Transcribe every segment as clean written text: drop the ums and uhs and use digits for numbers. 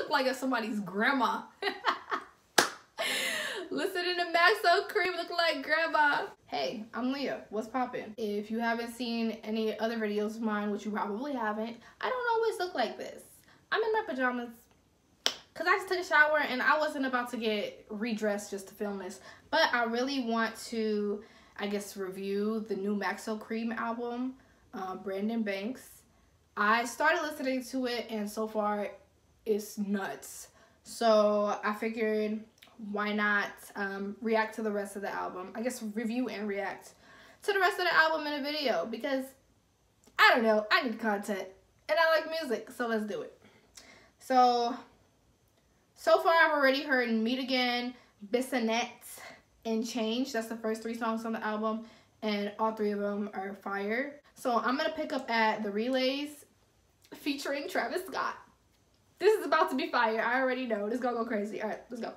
look like somebody's grandma. Listening to Maxo Kream look like grandma. Hey, I'm Leah. What's poppin'? If you haven't seen any other videos of mine, which you probably haven't, I don't always look like this. I'm in my pajamas because I just took a shower and I wasn't about to get redressed just to film this. But I really want to, I guess, review the new Maxo Kream album, Brandon Banks. I started listening to it and so far it's nuts. So I figured, why not react to the rest of the album? I guess review and react to the rest of the album in a video because, I don't know, I need content and I like music, so let's do it. So far I've already heard Meet Again, Bissonette, and Change. That's the first 3 songs on the album and all 3 of them are fire. So I'm going to pick up at The Relays featuring Travis Scott. This is about to be fire. I already know. This is going to go crazy. All right, let's go.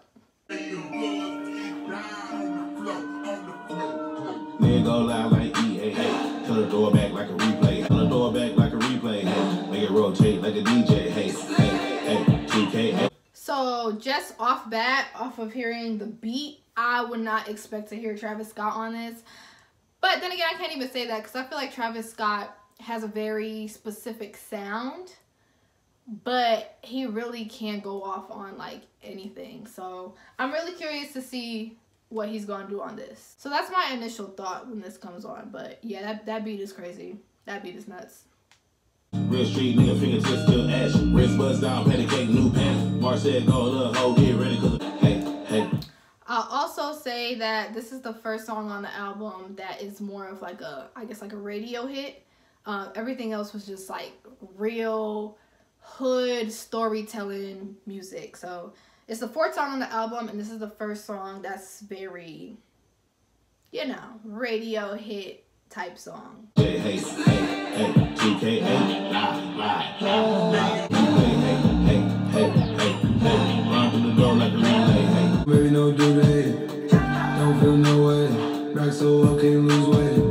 Nigga go loud like EA, hey. Turn the door back like a replay. Turn the door back like a replay, hey. Make it rotate like a DJ, hey, hey, hey, TK. So just off of hearing the beat, I would not expect to hear Travis Scott on this. But then again, I can't even say that because I feel like Travis Scott has a very specific sound. But he really can't go off on like anything. So I'm really curious to see what he's gonna do on this. So that's my initial thought when this comes on. But yeah, that beat is crazy. That beat is nuts. Real street nigga, fingertips still ash. Wrist buzz down, patty cake, new pants. Mar said go look, ho, get ready, cause hey, hey. I'll also say that this is the first song on the album that is more of like a, I guess like a radio hit. Everything else was just like real hood storytelling music. So it's the 4th song on the album and this is the first song that's very, you know, radio hit type song. Hey, hey, hey, hey, TK, hey, run through the door like a relay, hey. Baby, no do that. Don't feel no way. Back so I can't lose weight.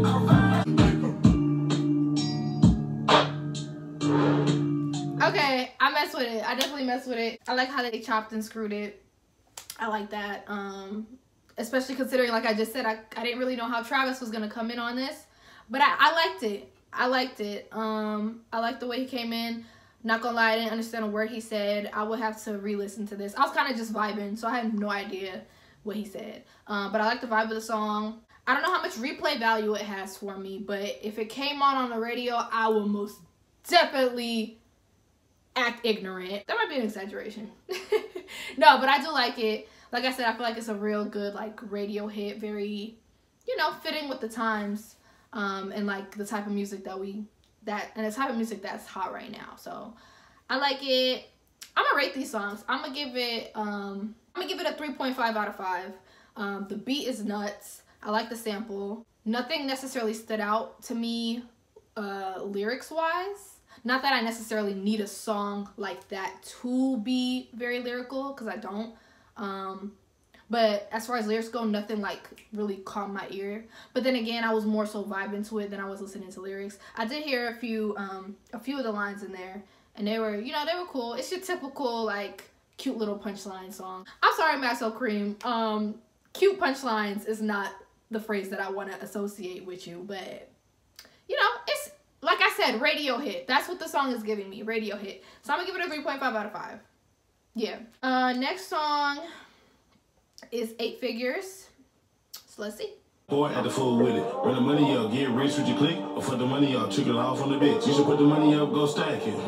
Okay, I mess with it. I definitely mess with it. I like how they chopped and screwed it. I like that. Especially considering, like I just said, I didn't really know how Travis was gonna come in on this. But I liked it. I liked it. I liked the way he came in. Not gonna lie, I didn't understand a word he said. I would have to re-listen to this. I was kind of just vibing, so I had no idea what he said. But I like the vibe of the song. I don't know how much replay value it has for me, but if it came on the radio, I would most definitely act ignorant. That might be an exaggeration. No, but I do like it. Like I said, I feel like it's a real good like radio hit, very, you know, fitting with the times, and like the type of music and the type of music that's hot right now. So I like it. I'm gonna rate these songs. I'm gonna give it a 3.5 out of 5. The beat is nuts. I like the sample. Nothing necessarily stood out to me lyrics wise. Not that I necessarily need a song like that to be very lyrical, because I don't. But as far as lyrics go, nothing like really caught my ear. But then again, I was more so vibing to it than I was listening to lyrics. I did hear a few of the lines in there, and they were, you know, they were cool. It's your typical like cute little punchline song. I'm sorry, Maxo Kream. Cute punchlines is not the phrase that I want to associate with you, but you know, it's like I said, radio hit. That's what the song is giving me, radio hit. So I'm gonna give it a 3.5 out of 5. Yeah. Next song is 8 Figures. So let's see. Boy, at the fool with it. Run the money up, get rich with your click, or for the money up, trick it off on the bitch. You should put the money up, go stack it.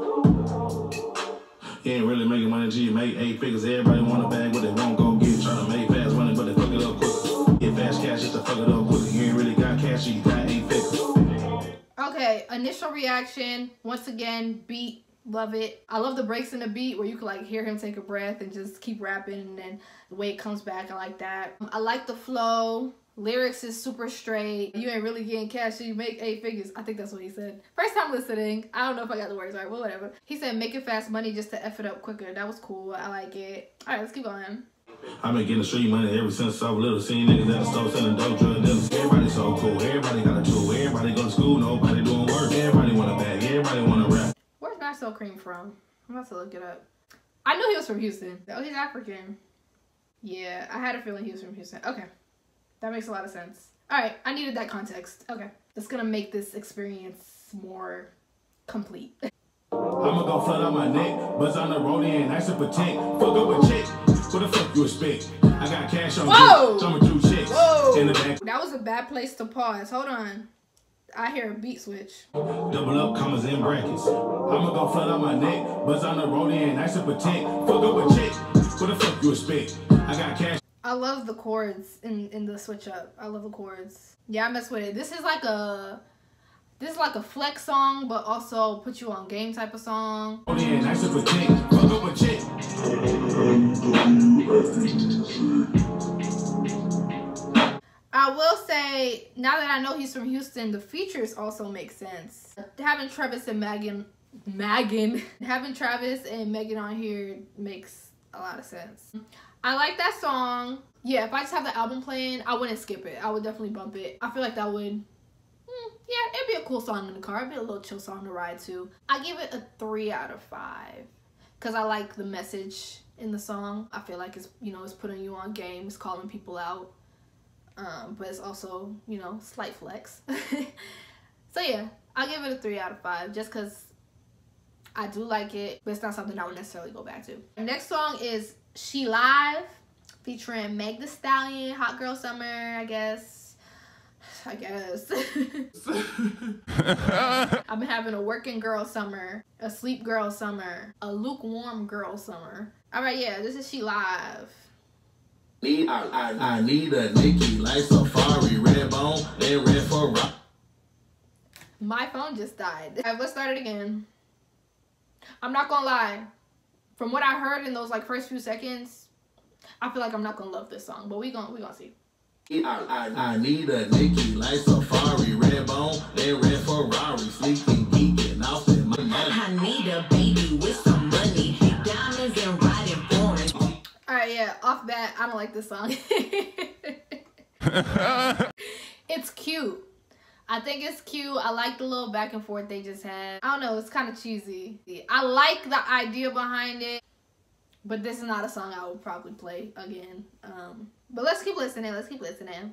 You ain't really making money till you make 8 figures. Everybody want a bag, but they won't go get it. Trying to make fast money, but they fuck it up quick. Get fast cash just to fuck it up quick. You ain't really got cash, you got 8 figures. Okay, initial reaction. Once again, beat. Love it. I love the breaks in the beat where you can like hear him take a breath and just keep rapping, and then the way it comes back, I like that. I like the flow. Lyrics is super straight. You ain't really getting cash so you make 8 figures. I think that's what he said. First time listening. I don't know if I got the words right, but whatever. He said making fast money just to F it up quicker. That was cool. I like it. Alright, let's keep going. I've been getting street money ever since I was little. Seeing niggas at the store selling dope, drug dealers. Everybody so cool. Everybody got a tool. Everybody go to school. Nobody doing work. Everybody want a bag. Everybody want a rap. Where's Maxo Kream from? I'm about to look it up. I knew he was from Houston. Oh, he's African. Yeah, I had a feeling he was from Houston. Okay. That makes a lot of sense. All right, I needed that context. Okay. That's gonna make this experience more complete. I'ma go flood out my neck, buzz on the road and nice to protect. Fuck up a check. What the fuck you expect? I got cash on me, jumping through checks. Whoa! In the back. That was a bad place to pause. Hold on. I hear a beat switch. Double up, commas and brackets. I'ma go flood out my neck, buzz on the road and nice to protect. Fuck up a check. What the fuck you expect? I got cash. I love the chords in the switch up. I love the chords. Yeah, I mess with it. This is like a flex song, but also put you on game type of song. Yeah, nice to protect. Fuck up a check. I will say, now that I know he's from Houston, the features also make sense. Having Travis and Megan having Travis and Megan on here makes a lot of sense. I like that song. Yeah, if I just have the album playing, I wouldn't skip it. I would definitely bump it. I feel like that would, yeah, it'd be a cool song in the car. It'd be a little chill song to ride to. I give it a 3 out of 5 because I like the message in the song. I feel like it's, you know, it's putting you on game, it's calling people out. But it's also, you know, slight flex. So yeah, I'll give it a 3 out of 5 just because I do like it, but it's not something I would necessarily go back to. The next song is She Live featuring Meg Thee Stallion, Hot Girl Summer, I guess. I've been having a working girl summer, a sleep girl summer, a lukewarm girl summer. All right, yeah, this is She Live. I need a Nicki like Safari, red bone, and red for rock. My phone just died. All right, let's start it again. I'm not gonna lie. From what I heard in those like first few seconds, I feel like I'm not gonna love this song, but we gonna see. I need a Nicki like Safari, red bone, and red Ferrari, sneaking, geeking, off in my money. I need a baby with some money, diamonds and riding foreign. Alright, yeah, off bat, I don't like this song. It's cute. I think it's cute. I like the little back and forth they just had. I don't know, it's kind of cheesy. I like the idea behind it, but this is not a song I would probably play again. But let's keep listening. Let's keep listening.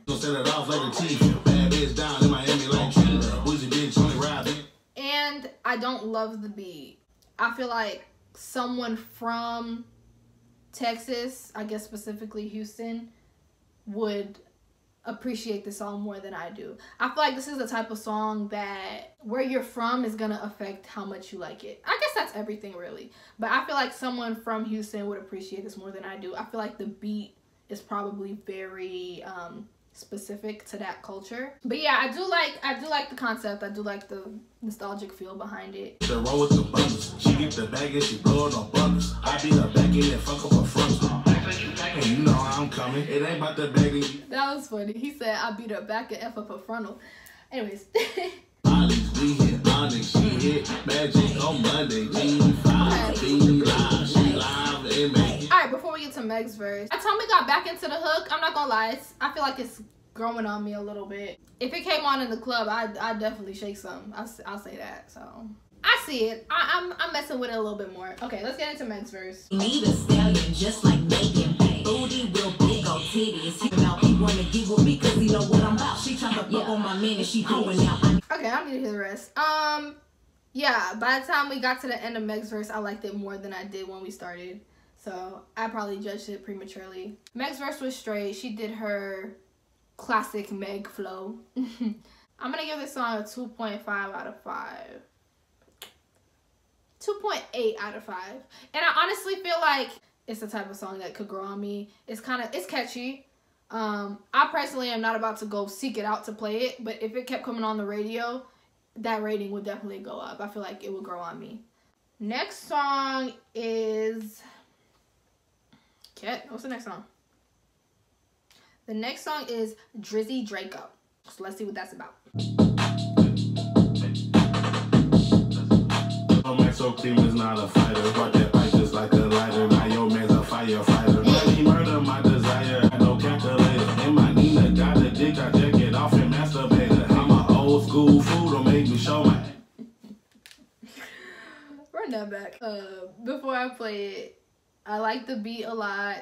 And I don't love the beat. I feel like someone from Texas, I guess specifically Houston, would appreciate the song more than I do. I feel like this is the type of song that where you're from is gonna affect how much you like it. I guess that's everything really. But I feel like someone from Houston would appreciate this more than I do. I feel like the beat is probably very specific to that culture. But yeah, I do like the concept. I do like the nostalgic feel behind it. The roll with the buttons. She get the bag and she blow it on buttons. I beat her back in and fuck up her front. And you know I'm coming. It ain't about the bag. That was funny. He said I beat her back and F up her frontal. Anyways. Onyx, we hit Onyx, she hit Magic on Monday. G5, B live, she live, and make it. Alright, before we get to Meg's verse, by the time we got back into the hook, I'm not gonna lie, I feel like it's growing on me a little bit. If it came on in the club, I'd definitely shake some. I'll say that. So I see it. I'm messing with it a little bit more. Okay, let's get into Meg's verse. Need a stallion just like Megan. Booty real big on titties. He wanna get with me cause he know what I'm about. She tryna fuck on my man and she hoeing out. Okay, I don't need to hear the rest. Yeah, by the time we got to the end of Meg's verse, I liked it more than I did when we started. So I probably judged it prematurely. Meg's verse was straight. She did her classic Meg flow. I'm gonna give this song a 2.5 out of 5. 2.8 out of 5. And I honestly feel like it's the type of song that could grow on me. It's catchy. I personally am not about to go seek it out to play it, but if it kept coming on the radio, that rating would definitely go up. I feel like it would grow on me. Next song is... What's the next song? The next song is Drizzy Draco. So let's see what that's about. So Kim is not a fighter, but that fight just like a lighter. Now your man's a firefighter. He murder my desire, no calculator. And my Nina got the dick, I check it off and masturbator. I'm a old school fool, don't make me show my... Run that back. Before I play it, I like the beat a lot.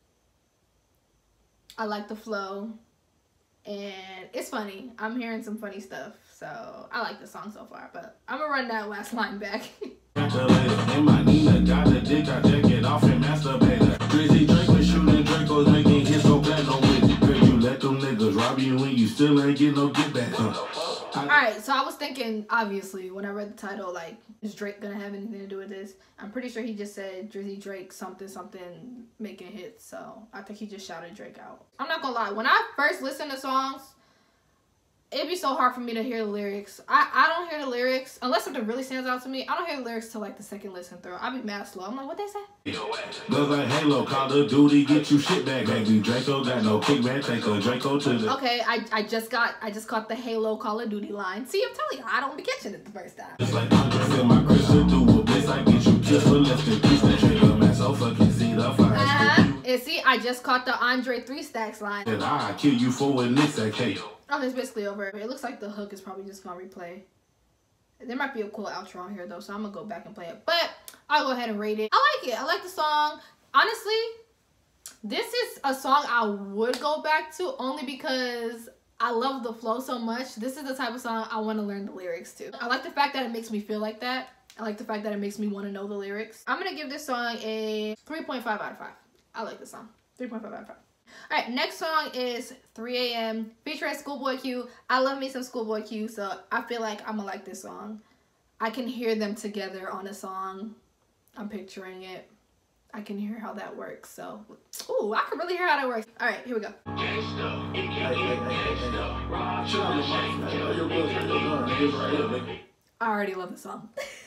I like the flow. And it's funny. I'm hearing some funny stuff. So I like the song so far. But I'm going to run that last line back. In my Nina, got the dick, I check it off and masturbator. Drizzy Drake was shooting Dracos, making hits so platinum with it. Girl, you let them niggas rob you when you still ain't get no get back. Alright, so I was thinking, obviously, when I read the title, like, is Drake gonna have anything to do with this? I'm pretty sure he just said Drizzy Drake something making hits, so I think he just shouted Drake out. I'm not gonna lie, when I first listen to songs, it'd be so hard for me to hear the lyrics. I don't hear the lyrics, unless something really stands out to me. I don't hear the lyrics till like the second listen through. I'll be mad slow. I'm like, what they say? Look like Halo, Call of Duty, get you shit back, baby. Draco got no kickback, take a Draco to the... Okay, I just caught the Halo Call of Duty line. See, I'm telling you, I don't be catching it the first time. It's like Andre in my crystal, do a bliss, I get you killed for less than peace. That trigger man, so fucking see the fire. And see, I just caught the Andre 3 Stacks line. And I kill you for a this, okay. Oh, it's basically over. It looks like the hook is probably just gonna replay. There might be a cool outro on here though, so I'm gonna go back and play it. But I'll go ahead and rate it. I like it. I like the song. Honestly, this is a song I would go back to only because I love the flow so much. This is the type of song I want to learn the lyrics to. I like the fact that it makes me feel like that. I like the fact that it makes me want to know the lyrics. I'm gonna give this song a 3.5 out of 5. I like this song. 3.5 out of 5. Alright, next song is 3 AM featuring Schoolboy Q. I love me some Schoolboy Q, so I feel like I'm gonna like this song. I can hear them together on a song. I'm picturing it. I can hear how that works, so... Ooh, I can really hear how that works. Alright, here we go. I already love the song.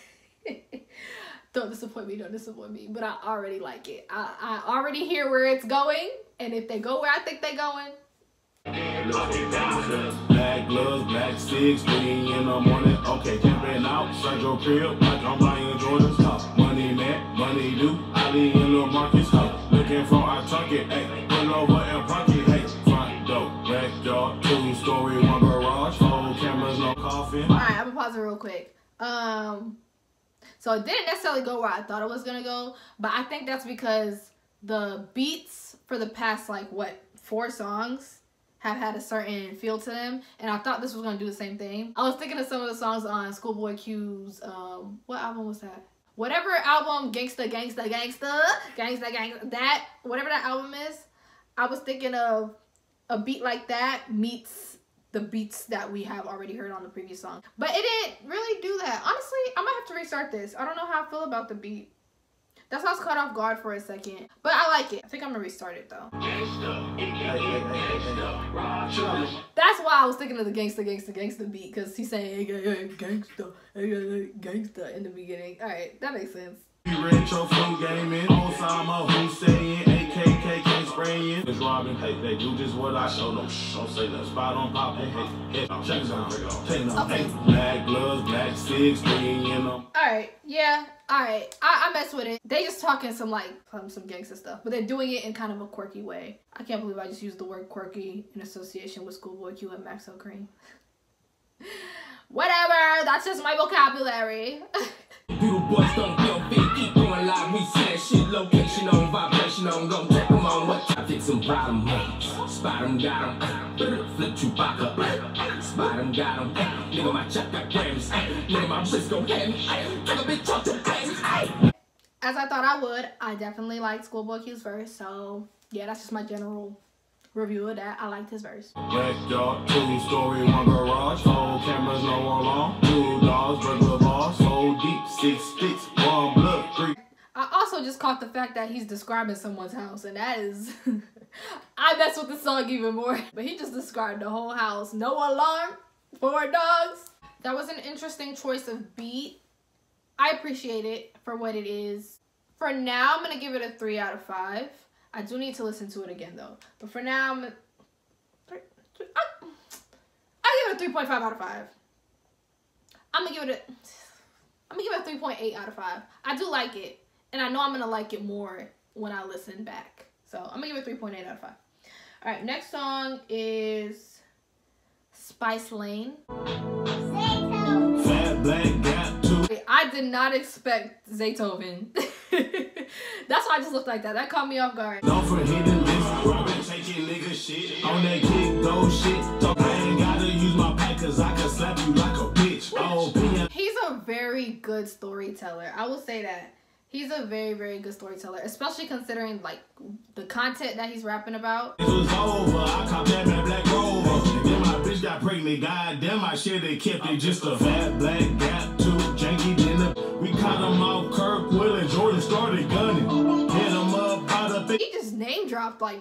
Don't disappoint me, but I already like it. I already hear where it's going, and if they go where I think they're going. Black gloves, black 6, 3 in the morning. Okay, camping outside your crib like I'm buying Jordans. Money net, money due. I be in the markets. Looking for our target. Hey, pull over and park it. Hey, front door, backyard, 2-story, 1 garage, 4 cameras, no coffin. All right, I'm gonna pause it real quick. So it didn't necessarily go where I thought it was gonna go, but I think that's because the beats for the past, like, what, 4 songs have had a certain feel to them, and I thought this was gonna do the same thing. I was thinking of some of the songs on Schoolboy Q's, what album was that? Whatever album, Gangsta, that, whatever that album is, I was thinking of a beat like that meets the beats that we have already heard on the previous song. But it didn't really do that. Honestly, I might have to restart this. I don't know how I feel about the beat. That's why I was caught off guard for a second. But I like it. I think I'm gonna restart it though. That's why I was thinking of the gangsta beat, because he's saying gangsta in the beginning. Alright, that makes sense. Retro food gaming, Osama Hussein, AKK spraying. It's Robin, hey, they do just what I show them. Don't say that spot on popping, hey, check down, take them, hey, black gloves, black 6, 3 in them. Alright, yeah, alright, I mess with it. They just talking some gangsta stuff, but they're doing it in kind of a quirky way. I can't believe I just used the word quirky in association with Schoolboy Q and Maxo Cream. Whatever, that's just my vocabulary. You boys don't feel fit, keep going live. We say shit, location on, vibration on, gon' check them on. What I fix some bottom hoes, spot them, got them, flip Chewbacca, spot them, got them, nigga my check got grams, nigga my wrist go heavy, take a bitch off the bangs. As I thought I would, I definitely liked Schoolboy Q's verse, so yeah, that's just my general review of that. I liked his verse. Backyard, 2-story, 1 garage, 4 cameras, no alarm, 2 dogs, regular bars, 4 deep, 6 sticks, 1 blood, 3. I also just caught the fact that he's describing someone's house, and that is... I mess with the song even more. But he just described the whole house. No alarm, 4 dogs. That was an interesting choice of beat. I appreciate it for what it is. For now, I'm going to give it a 3 out of 5. I do need to listen to it again though. But for now, I give it a 3.5 out of 5. I'm gonna give it a 3.8 out of 5. I do like it, and I know I'm gonna like it more when I listen back. So I'm gonna give it a 3.8 out of 5. All right, next song is Spice Lane. Fat black gap too. I did not expect Zaytoven That's why I just looked like that. That caught me off guard. Don't forget to miss. Robin taking nigga shit. On that kick, go shit. I ain't gotta use my pack cause I can slap you like a bitch. Oh, He's a very good storyteller. I will say that. He's a very, very good storyteller, especially considering like the content that he's rapping about. it was over. I caught that man Black Rover. And then my bitch got pregnant. Goddamn, my shit, they kept it just a fat black gap, too janky. Then we caught him off Kirk, Will, and Jordan started gunning. Hit him up by the He just name dropped like.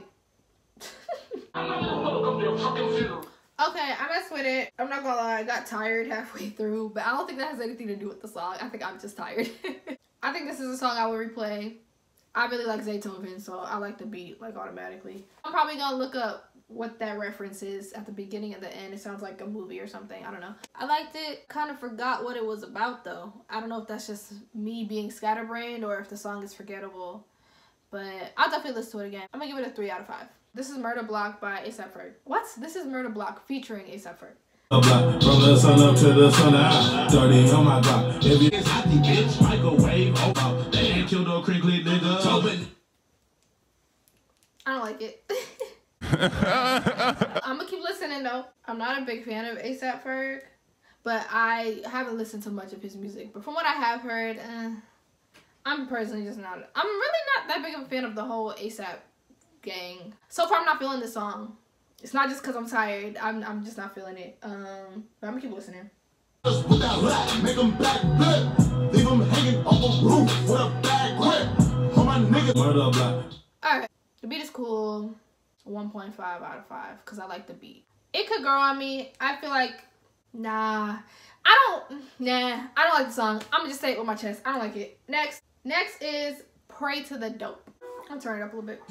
Okay, I messed with it. I'm not gonna lie, I got tired halfway through, but I don't think that has anything to do with the song. I think I'm just tired. I think this is a song I will replay. I really like Zaytoven, so I like the beat like automatically. I'm probably gonna look up what that reference is at the beginning and the end. It sounds like a movie or something. I don't know. I liked it. Kind of forgot what it was about though. I don't know if that's just me being scatterbrained or if the song is forgettable. But I'll definitely listen to it again. I'm gonna give it a 3 out of 5. This is Murder Block by A$AP Ferg. What? This is Murder Block featuring A$AP Ferg. From the sun up to the sun out. 30 on my block. If it's hot, bitch, microwave. Oh, they ain't killed no crinkly nigga. I don't like it. I'm gonna keep listening though. I'm not a big fan of A$AP Ferg, but I haven't listened to much of his music. But from what I have heard, I'm personally just not. I'm really not that big of a fan of the whole A$AP gang. So far, I'm not feeling this song. It's not just because I'm tired. I'm just not feeling it. But I'm gonna keep listening. Just put that black, make them back flip. Leave them hanging off the roof with a bad grip. All my niggas. Murder Block. Alright, the beat is cool. 1.5 out of 5 because I like the beat. It could grow on me. I feel like, I don't like the song. I'm gonna just say it with my chest. I don't like it. Next is Pray to the Dope. I'm turning it up a little bit.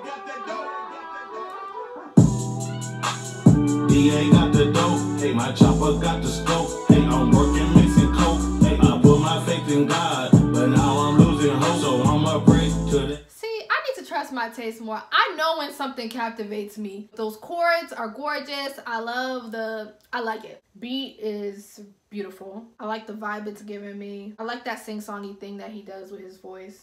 DA got the dope, hey, my chopper got the scope, hey, I'm working mixing coke, hey, I put my faith in God, but now I'm losing hope, so I'ma pray to the. See, I need to trust my taste more. I know when something captivates me. Those chords are gorgeous. I like it. Beat is beautiful. I like the vibe it's giving me. I like that sing-songy thing that he does with his voice.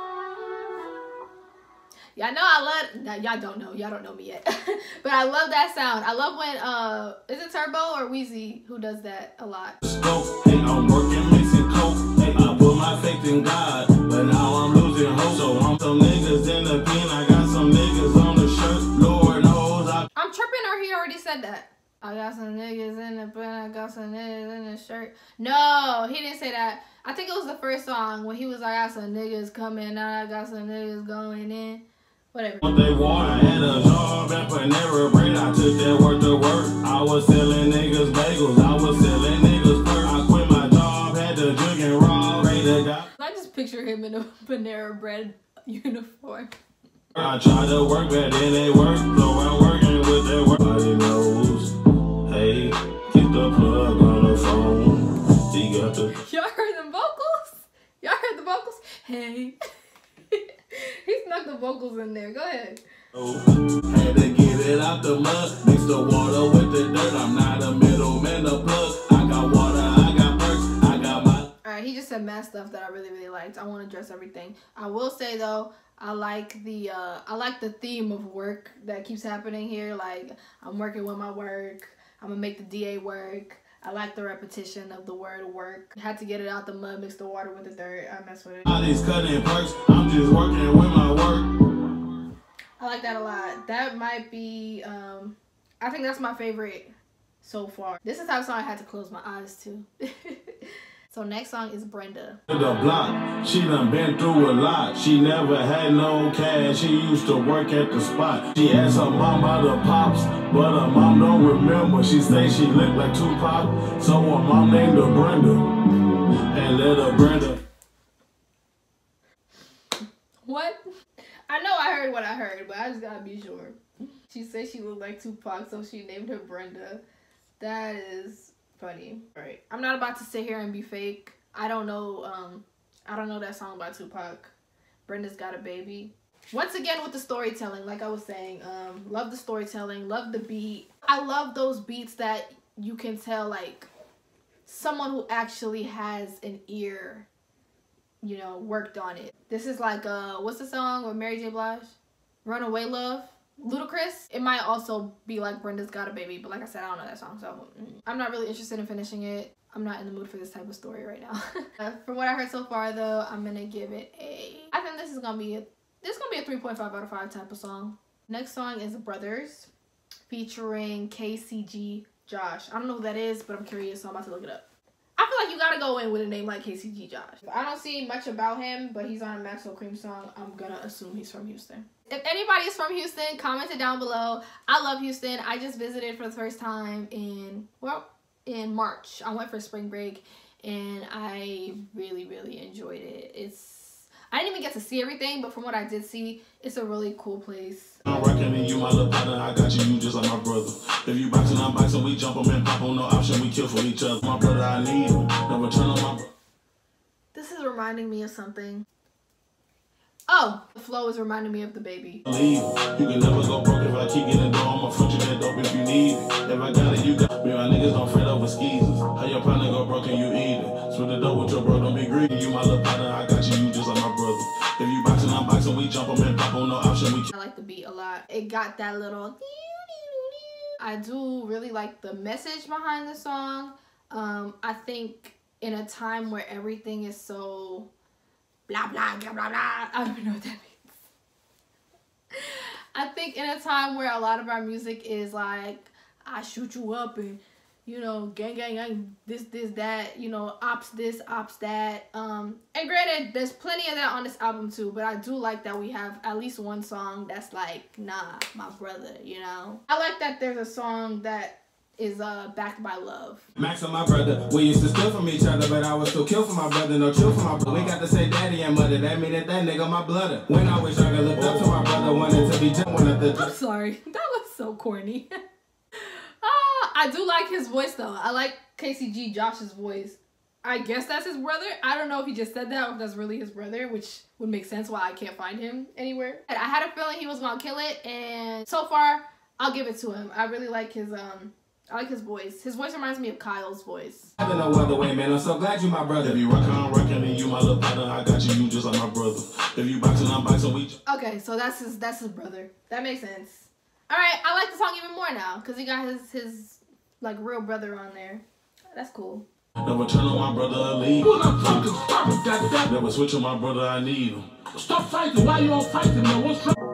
Y'all know I love, now y'all don't know me yet. But I love that sound. I love when, is it Turbo or Weezy who does that a lot? Scope, hey, I'm working mixing coke, hey, I put my faith in God, but now I'm losing hope, so I'm some niggas in the pen, I got some niggas on the shirt, Lord knows I'm tripping or he already said that? I got some niggas in the pen, I got some niggas in the shirt. No, he didn't say that. I think it was the first song when he was like, I got some niggas coming out, I got some niggas going in. Whatever. They water, I had a job at Panera Bread. I took that work to work. I was selling niggas bagels. I was selling niggas perk. I quit my job, had to drink and rob. I just picture him in a Panera Bread uniform. I tried to work, but then it worked. So I'm working with that work. Nobody knows. Hey, keep the plug on the phone. He got the. Y'all heard the vocals? Y'all heard the vocals? Hey. He snuck the vocals in there. Go ahead. Had to get it out the mud. Mix the water with the dirt. I'm not a middleman, a plug. I got water, I got perks, I got my. Alright, he just said mad stuff that I really, really liked. I want to address everything. I will say though, I like the theme of work that keeps happening here. Like, I'm working with my work. I'm gonna make the DA work. I like the repetition of the word work. Had to get it out the mud, mix the water with the dirt. I mess with it. All these cutting perks, I'm just working with my work. I like that a lot. That might be, I think that's my favorite so far. This is the type of song I had to close my eyes to. So next song is Brenda. The block, she done been through a lot. She never had no cash. She used to work at the spot. She asked her mom about her pops, but her mom don't remember. She say she looked like Tupac, so her mom named her Brenda and let her Brenda. What? I know I heard what I heard, but I just gotta be sure. She said she looked like Tupac, so she named her Brenda. That is funny. Right. I'm not about to sit here and be fake. I don't know that song by Tupac. Brenda's Got a Baby. Once again with the storytelling, like I was saying, love the storytelling, love the beat. I love those beats that you can tell like someone who actually has an ear you know, worked on it. This is like what's the song with Mary J. Blige? Runaway Love. Ludacris. It might also be like Brenda's Got a Baby, but like I said, I don't know that song, so I'm not really interested in finishing it. I'm not in the mood for this type of story right now. From what I heard so far though, I'm gonna give it a, I think this is gonna be a 3.5 out of 5 type of song. Next song is Brothers featuring KCG Josh. I don't know who that is, but I'm curious, so I'm about to look it up. I feel like you gotta go in with a name like KCG Josh. I don't see much about him, but he's on a Maxwell Cream song. I'm gonna assume he's from Houston. If anybody is from Houston, comment it down below. I love Houston. I just visited for the first time in March. I went for spring break and I really, really enjoyed it. I didn't even get to see everything, but from what I did see, it's a really cool place. I'm reckoning you my little partner, I got you just like my brother. If you boxing, I'm boxing, we jump 'em and pop on, no option, we kill for each other. My brother, I need him, never turn on my brother. This is reminding me of something. Oh, the flow is reminding me of The Baby. Leave. You can never go broke if I keep getting dough, I'ma front you that dope if you need it. If I got it, you got me, my niggas don't fret over skeezers. How your partner go broke and you eat it. Split the dough with your bro, don't be greedy. You my little partner, I got you just like my brother. If you boxing, I'm boxing, we jump 'em and pop on, no option, we. I like the beat a lot. It got that little. I do really like the message behind the song. I think in a time where everything is so blah blah blah blah blah, I don't even know what that means. I think in a time where a lot of our music is like, I shoot you up and, you know, gang gang gang, this that, you know, ops this, ops that. And granted, there's plenty of that on this album too, but I do like that we have at least one song that's like, nah, my brother, you know. I like that there's a song that is backed by love. Max and my brother, we used to steal from each other, but I was still kill for my brother, no chill for my brother. We got to say daddy and mother, that mean that nigga my blood. When I was younger, looked up to my brother, wanted to be one of the. I'm sorry, that was so corny. I do like his voice though. I like KCG Josh's voice. I guess that's his brother. I don't know if he just said that or if that's really his brother, which would make sense why I can't find him anywhere. And I had a feeling he was gonna kill it, and so far I'll give it to him. I really like his I like his voice. His voice reminds me of Kyle's voice. I don't know other way, man. I'm so glad you my brother. If you rock on reckoning you my little partner, I got you just like my brother. If you boxing, I'm boxing, we. Okay, so that's his brother. That makes sense. All right, I like the song even more now because he got his like real brother on there. That's cool. Never turn on my brother, I leave. Never switch on my brother, I need him. Stop fighting. Why you all fighting, man? What's wrong?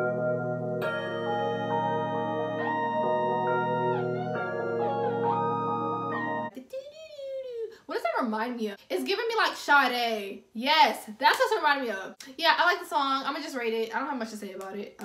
What does that remind me of? It's giving me like Sade. Yes, that's what it reminded me of. Yeah, I like the song. I'm gonna just rate it. I don't have much to say about it.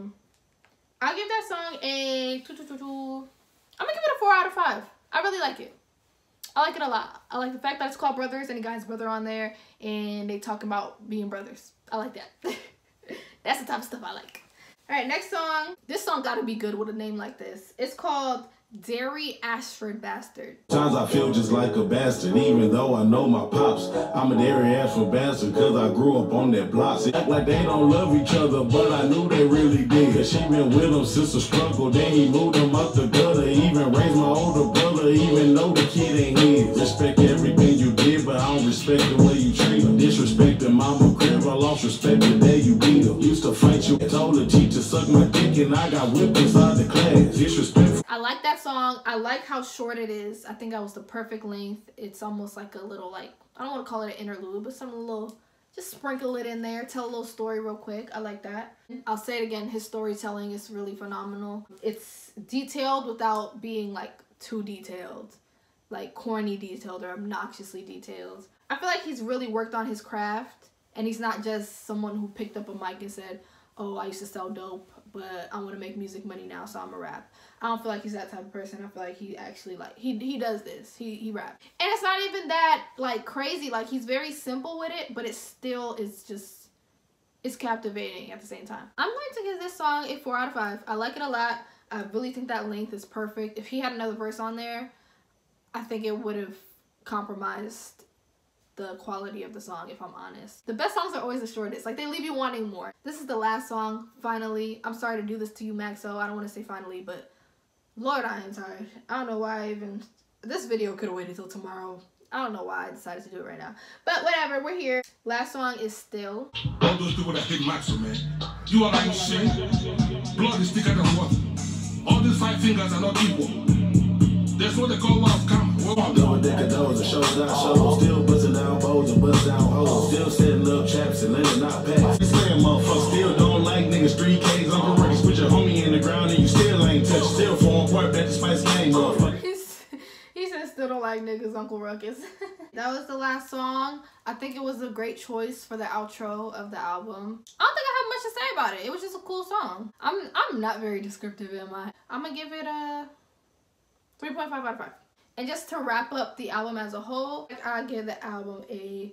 I'll give that song a 2. I'm gonna give it a 4 out of 5. I really like it. I like it a lot. I like the fact that it's called Brothers and he got his brother on there and they talk about being brothers. I like that. That's the type of stuff I like. All right, next song. This song gotta be good with a name like this. It's called Dairy Ashford Bastard. Sometimes I feel just like a bastard, even though I know my pops. I'm a dairy Ashford bastard, cause I grew up on that block. See, act like they don't love each other, but I knew they really did. Cause she been with him since the struggle, then he moved him up the gutter. Even raised my older brother, even though the kid ain't his. Respect everything you did, but I don't respect the way you treat him. Disrespecting mama crib, I lost respect the day you beat him. Used to fight you, told the teacher suck my dick, and I got whipped inside the class. Disrespectful. I like that song. I like how short it is. I think that was the perfect length. It's almost like a little, like, I don't want to call it an interlude, but some little, just sprinkle it in there, tell a little story real quick. I like that. I'll say it again, his storytelling is really phenomenal. It's detailed without being like too detailed, like corny detailed or obnoxiously detailed. I feel like he's really worked on his craft and he's not just someone who picked up a mic and said, oh, I used to sell dope, but I want to make music money now, so I'm a rap. I don't feel like he's that type of person. I feel like he actually, like, he does this. He raps. And it's not even that, like, crazy. Like, he's very simple with it, but it still is just, it's captivating at the same time. I'm going to give this song a 4 out of 5. I like it a lot. I really think that length is perfect. If he had another verse on there, I think it would have compromised the quality of the song, if I'm honest. The best songs are always the shortest. Like, they leave you wanting more. This is the last song, finally. I'm sorry to do this to you, Maxo. I don't want to say finally, but Lord, I am tired. I don't know why I even... This video could have waited till tomorrow. I don't know why I decided to do it right now. But whatever, we're here. Last song is Still. All those people that hate Maxo, man. You are like shit. Blood is thicker than water. All these 5 fingers are not equal. There's what they call love karma. Doing deck of doors and shows down shows. Still busting down bows and bust down hoes. Still setting up traps and letting not pass. Slaying motherfuckers still don't like niggas. 3Ks, Uncle Records. Put your homie in the ground and you still ain't touch. Still falling apart back to Spice Gang, motherfucker. He said still don't like niggas, Uncle Ruckus. That was the last song. I think it was a great choice for the outro of the album. I don't think I have much to say about it. It was just a cool song. I'm not very descriptive, am I? I'm gonna give it a 3.5 out of 5. And just to wrap up the album as a whole, I give the album a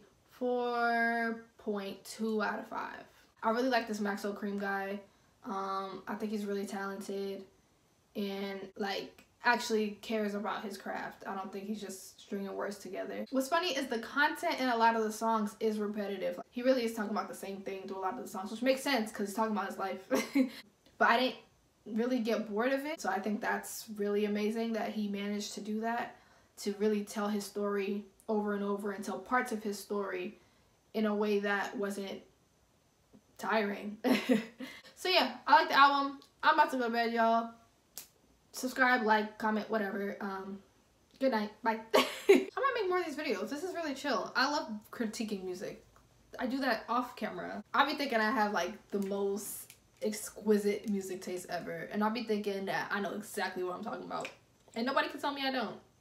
4.2 out of 5. I really like this Maxo Kream guy. I think he's really talented and like actually cares about his craft. I don't think he's just stringing words together. What's funny is the content in a lot of the songs is repetitive. He really is talking about the same thing through a lot of the songs, which makes sense because he's talking about his life. But I didn't really get bored of it, so I think that's really amazing that he managed to do that, to really tell his story over and over and tell parts of his story in a way that wasn't tiring. So yeah, I like the album. I'm about to go to bed, y'all. Subscribe, like, comment, whatever. Good night. Bye. I'm gonna make more of these videos. This is really chill. I love critiquing music. I do that off camera. I'll be thinking I have like the most exquisite music taste ever, and I'll be thinking that I know exactly what I'm talking about, and nobody can tell me I don't.